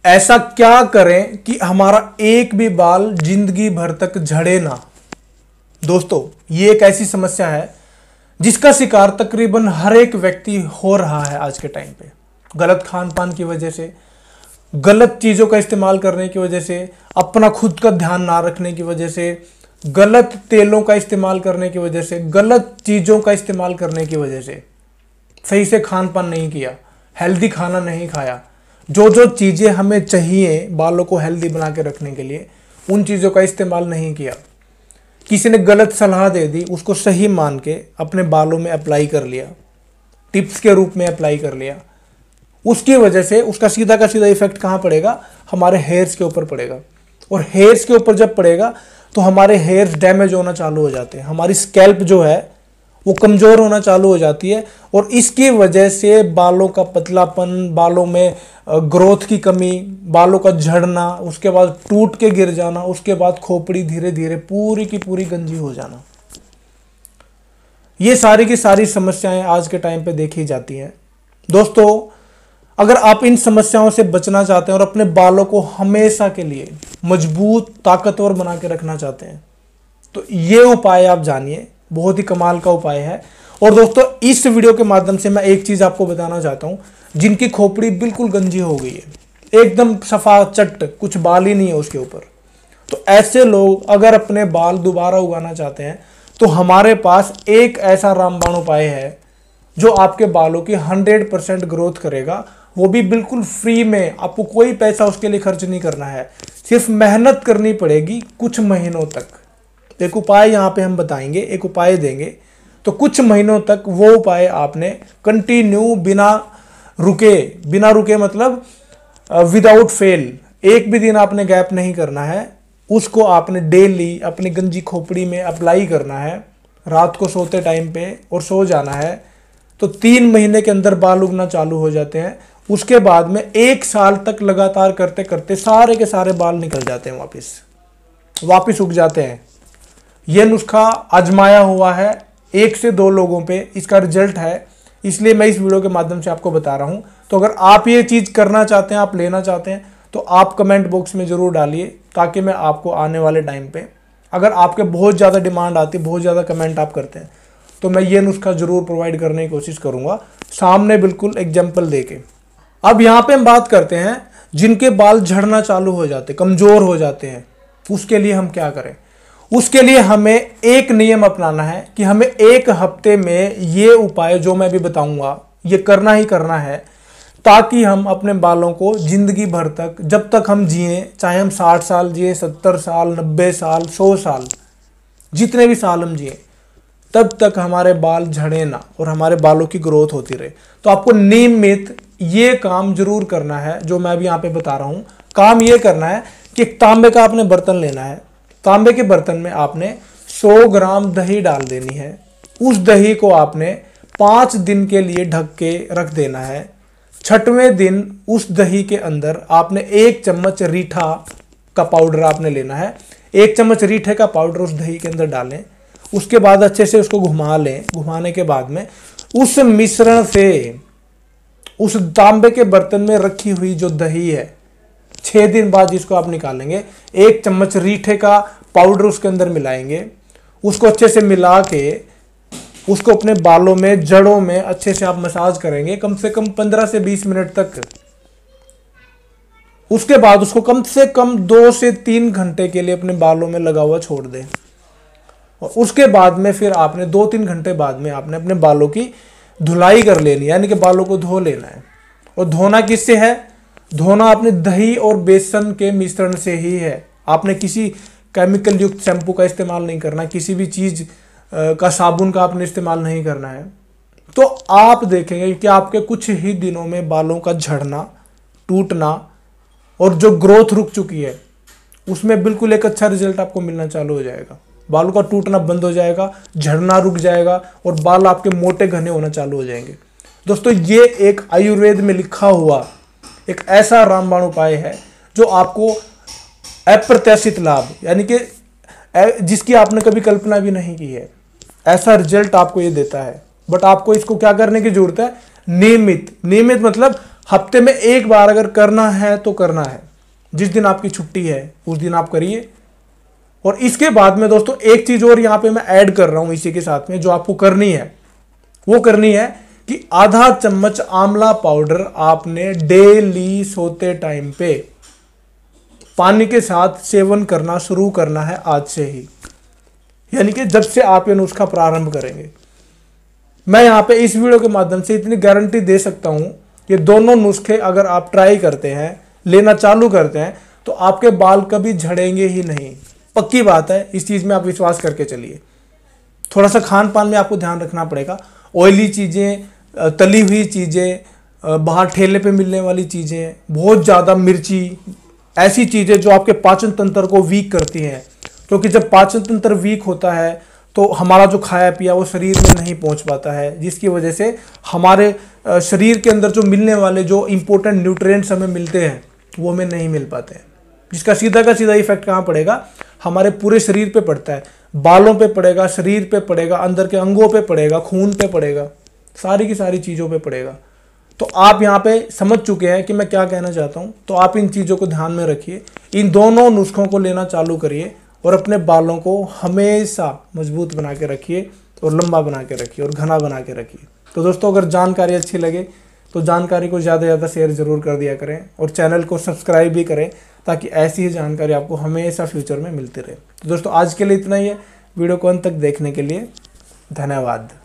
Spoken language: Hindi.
ऐसा क्या करें कि हमारा एक भी बाल जिंदगी भर तक झड़े ना। दोस्तों, ये एक ऐसी समस्या है जिसका शिकार तकरीबन हर एक व्यक्ति हो रहा है आज के टाइम पे। गलत खान पान की वजह से, गलत चीज़ों का इस्तेमाल करने की वजह से, अपना खुद का ध्यान ना रखने की वजह से, गलत तेलों का इस्तेमाल करने की वजह से, गलत चीज़ों का इस्तेमाल करने की वजह से, सही से खान पान नहीं किया, हेल्दी खाना नहीं खाया, जो जो चीज़ें हमें चाहिए बालों को हेल्दी बना के रखने के लिए, उन चीज़ों का इस्तेमाल नहीं किया। किसी ने गलत सलाह दे दी, उसको सही मान के अपने बालों में अप्लाई कर लिया, टिप्स के रूप में अप्लाई कर लिया। उसकी वजह से उसका सीधा का सीधा इफेक्ट कहाँ पड़ेगा? हमारे हेयर्स के ऊपर पड़ेगा। और हेयर्स के ऊपर जब पड़ेगा तो हमारे हेयर्स डैमेज होना चालू हो जाते हैं, हमारी स्कैल्प जो है वो कमज़ोर होना चालू हो जाती है। और इसकी वजह से बालों का पतलापन, बालों में ग्रोथ की कमी, बालों का झड़ना, उसके बाद टूट के गिर जाना, उसके बाद खोपड़ी धीरे धीरे पूरी की पूरी गंजी हो जाना, ये सारी की सारी समस्याएं आज के टाइम पे देखी जाती हैं। दोस्तों, अगर आप इन समस्याओं से बचना चाहते हैं और अपने बालों को हमेशा के लिए मजबूत, ताकतवर बना के रखना चाहते हैं, तो ये उपाय आप जानिए, बहुत ही कमाल का उपाय है। और दोस्तों, इस वीडियो के माध्यम से मैं एक चीज आपको बताना चाहता हूं, जिनकी खोपड़ी बिल्कुल गंजी हो गई है, एकदम सफा चट, कुछ बाल ही नहीं है उसके ऊपर, तो ऐसे लोग अगर अपने बाल दोबारा उगाना चाहते हैं तो हमारे पास एक ऐसा रामबाण उपाय है जो आपके बालों की 100% ग्रोथ करेगा, वो भी बिल्कुल फ्री में। आपको कोई पैसा उसके लिए खर्च नहीं करना है, सिर्फ मेहनत करनी पड़ेगी कुछ महीनों तक। एक उपाय यहाँ पे हम बताएंगे, एक उपाय देंगे, तो कुछ महीनों तक वो उपाय आपने कंटिन्यू बिना रुके मतलब विदाउट फेल, एक भी दिन आपने गैप नहीं करना है। उसको आपने डेली अपनी गंजी खोपड़ी में अप्लाई करना है, रात को सोते टाइम पे, और सो जाना है। तो 3 महीने के अंदर बाल उगना चालू हो जाते हैं। उसके बाद में 1 साल तक लगातार करते करते सारे के सारे बाल निकल जाते हैं, वापस उग जाते हैं। यह नुस्खा आजमाया हुआ है 1 से 2 लोगों पे, इसका रिजल्ट है, इसलिए मैं इस वीडियो के माध्यम से आपको बता रहा हूं। तो अगर आप ये चीज़ करना चाहते हैं, आप लेना चाहते हैं, तो आप कमेंट बॉक्स में ज़रूर डालिए, ताकि मैं आपको आने वाले टाइम पे, अगर आपके बहुत ज़्यादा डिमांड आती है, बहुत ज़्यादा कमेंट आप करते हैं, तो मैं ये नुस्खा ज़रूर प्रोवाइड करने की कोशिश करूँगा, सामने बिल्कुल एग्जाम्पल देके। अब यहाँ पे हम बात करते हैं जिनके बाल झड़ना चालू हो जाते, कमज़ोर हो जाते हैं, उसके लिए हम क्या करें। उसके लिए हमें एक नियम अपनाना है कि हमें 1 हफ्ते में ये उपाय जो मैं भी बताऊंगा ये करना ही करना है, ताकि हम अपने बालों को जिंदगी भर तक, जब तक हम जिए, चाहे हम 60 साल जिए, 70 साल, 90 साल, 100 साल, जितने भी साल हम जिए, तब तक हमारे बाल झड़े ना और हमारे बालों की ग्रोथ होती रहे। तो आपको नियमित ये काम जरूर करना है जो मैं अभी यहाँ पे बता रहा हूँ। काम ये करना है कि एक तांबे का आपने बर्तन लेना है, तांबे के बर्तन में आपने 100 ग्राम दही डाल देनी है। उस दही को आपने 5 दिन के लिए ढक के रख देना है। 6वें दिन उस दही के अंदर आपने 1 चम्मच रीठा का पाउडर आपने लेना है। 1 चम्मच रीठे का पाउडर उस दही के अंदर डालें। उसके बाद अच्छे से उसको घुमा लें। घुमाने के बाद में उस मिश्रण से, उस तांबे के बर्तन में रखी हुई जो दही है, 6 दिन बाद जिसको आप निकालेंगे, 1 चम्मच रीठे का पाउडर उसके अंदर मिलाएंगे। उसको अच्छे से मिला के उसको अपने बालों में, जड़ों में अच्छे से आप मसाज करेंगे, कम से कम 15 से 20 मिनट तक। उसके बाद उसको कम से कम 2 से 3 घंटे के लिए अपने बालों में लगा हुआ छोड़ दें। और उसके बाद में फिर आपने 2-3 घंटे बाद में आपने अपने बालों की धुलाई कर लेनी, यानी कि बालों को धो लेना है। और धोना किससे है? धोना आपने दही और बेसन के मिश्रण से ही है। आपने किसी केमिकल युक्त शैम्पू का इस्तेमाल नहीं करना, किसी भी चीज़ का, साबुन का आपने इस्तेमाल नहीं करना है। तो आप देखेंगे कि आपके कुछ ही दिनों में बालों का झड़ना, टूटना और जो ग्रोथ रुक चुकी है उसमें बिल्कुल एक अच्छा रिजल्ट आपको मिलना चालू हो जाएगा। बालों का टूटना बंद हो जाएगा, झड़ना रुक जाएगा और बाल आपके मोटे घने होना चालू हो जाएंगे। दोस्तों, ये एक आयुर्वेद में लिखा हुआ एक ऐसा रामबाण उपाय है जो आपको अप्रत्याशित लाभ, यानी कि जिसकी आपने कभी कल्पना भी नहीं की है, ऐसा रिजल्ट आपको ये देता है। बट आपको इसको क्या करने की जरूरत है? नियमित मतलब हफ्ते में एक बार अगर करना है तो करना है, जिस दिन आपकी छुट्टी है उस दिन आप करिए। और इसके बाद में दोस्तों एक चीज और यहां पे मैं ऐड कर रहा हूं इसी के साथ में, जो आपको करनी है वो करनी है कि आधा चम्मच आंवला पाउडर आपने डेली सोते टाइम पे पानी के साथ सेवन करना शुरू करना है आज से ही, यानी कि जब से आप ये नुस्खा प्रारंभ करेंगे। मैं यहां पे इस वीडियो के माध्यम से इतनी गारंटी दे सकता हूं, ये दोनों नुस्खे अगर आप ट्राई करते हैं, लेना चालू करते हैं, तो आपके बाल कभी झड़ेंगे ही नहीं, पक्की बात है। इस चीज में आप विश्वास करके चलिए। थोड़ा सा खान पान में आपको ध्यान रखना पड़ेगा, ऑयली चीजें, तली हुई चीजें, बाहर ठेले पे मिलने वाली चीजें, बहुत ज्यादा मिर्ची, ऐसी चीजें जो आपके पाचन तंत्र को वीक करती हैं, क्योंकि जब पाचन तंत्र वीक होता है तो हमारा जो खाया पिया वो शरीर में नहीं पहुंच पाता है, जिसकी वजह से हमारे शरीर के अंदर जो मिलने वाले जो इंपॉर्टेंट न्यूट्रिएंट्स हमें मिलते हैं वो हमें नहीं मिल पाते हैं, जिसका सीधा का सीधा इफेक्ट कहाँ पड़ेगा, हमारे पूरे शरीर पे पड़ता है, बालों पे पड़ेगा, शरीर पे पड़ेगा, अंदर के अंगों पे पड़ेगा, खून पे पड़ेगा, सारी की सारी चीज़ों पे पड़ेगा। तो आप यहाँ पे समझ चुके हैं कि मैं क्या कहना चाहता हूँ। तो आप इन चीज़ों को ध्यान में रखिए, इन दोनों नुस्खों को लेना चालू करिए और अपने बालों को हमेशा मजबूत बना के रखिए और लंबा बना के रखिए और घना बना के रखिए। तो दोस्तों अगर जानकारी अच्छी लगे तो जानकारी को ज़्यादा से ज़्यादा शेयर ज़रूर कर दिया करें और चैनल को सब्सक्राइब भी करें, ताकि ऐसी ही जानकारी आपको हमेशा फ्यूचर में मिलती रहे। तो दोस्तों आज के लिए इतना ही है। वीडियो को अंत तक देखने के लिए धन्यवाद।